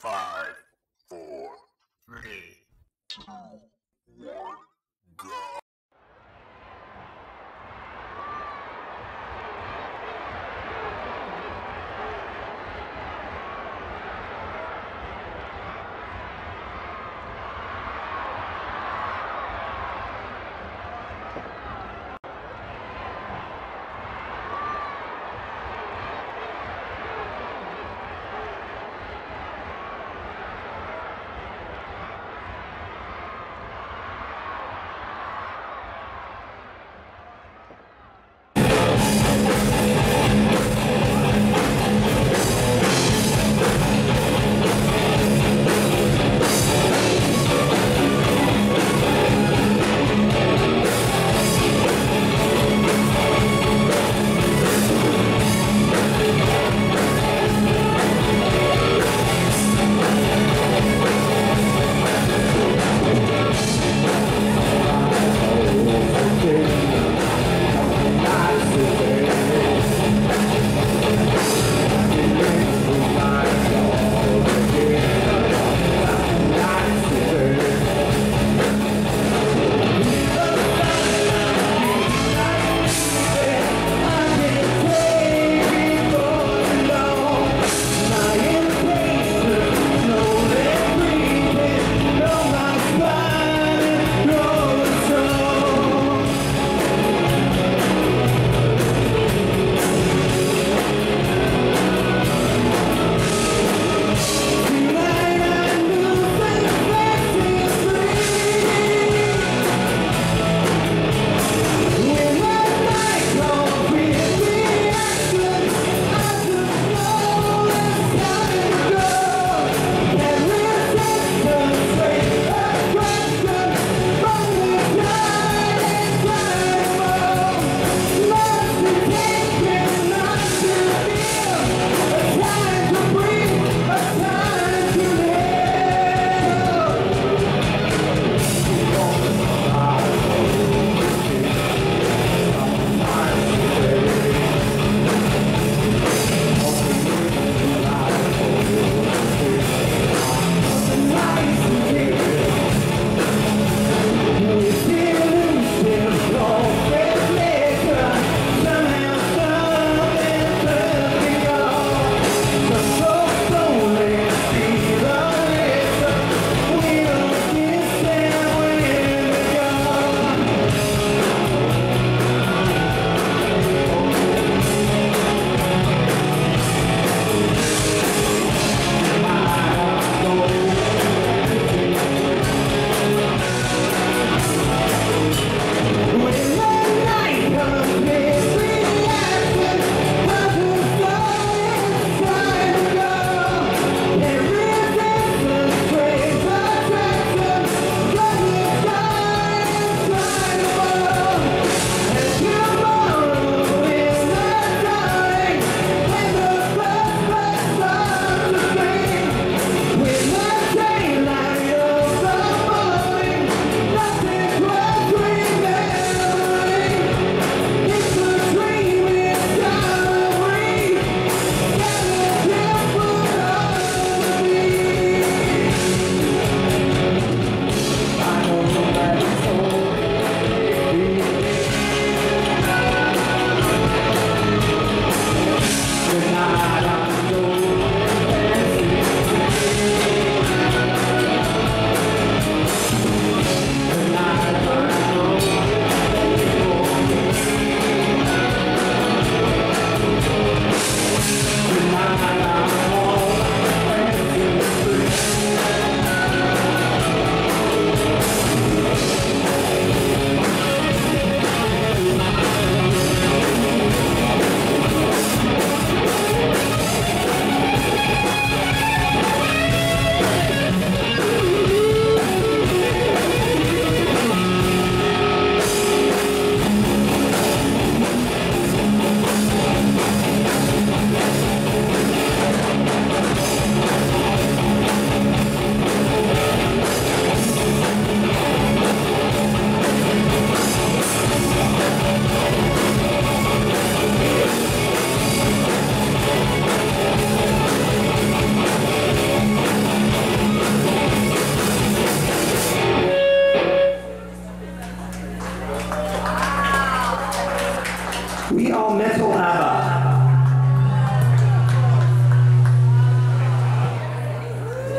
5, 4, 3, 2, 1, go.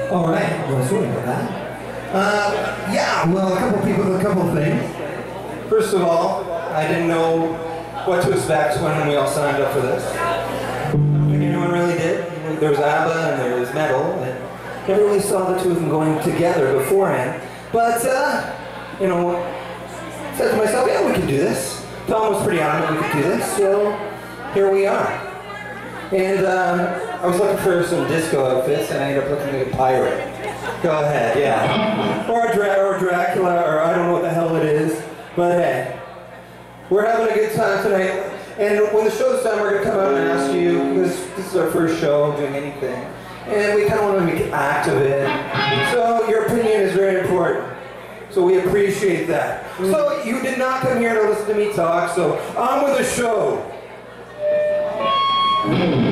All right. Well, sorry about that. Yeah. Well, a couple of things. First of all, I didn't know what to expect when we all signed up for this. I think anyone really did. There was ABBA and there was metal, and never really saw the two of them going together beforehand. But you know, said to myself, yeah, we can do this. Tom was pretty adamant we could do this, so here we are. And I was looking for some disco outfits, and I ended up looking like a pirate. Go ahead, yeah. Or Dracula, or I don't know what the hell it is. But hey, we're having a good time tonight. And when the show's done, we're going to come out and ask you, because this is our first show doing anything. And we kind of want to make an act of it. So your opinion is very important. So we appreciate that. So you did not come here to listen to me talk, so on with the show.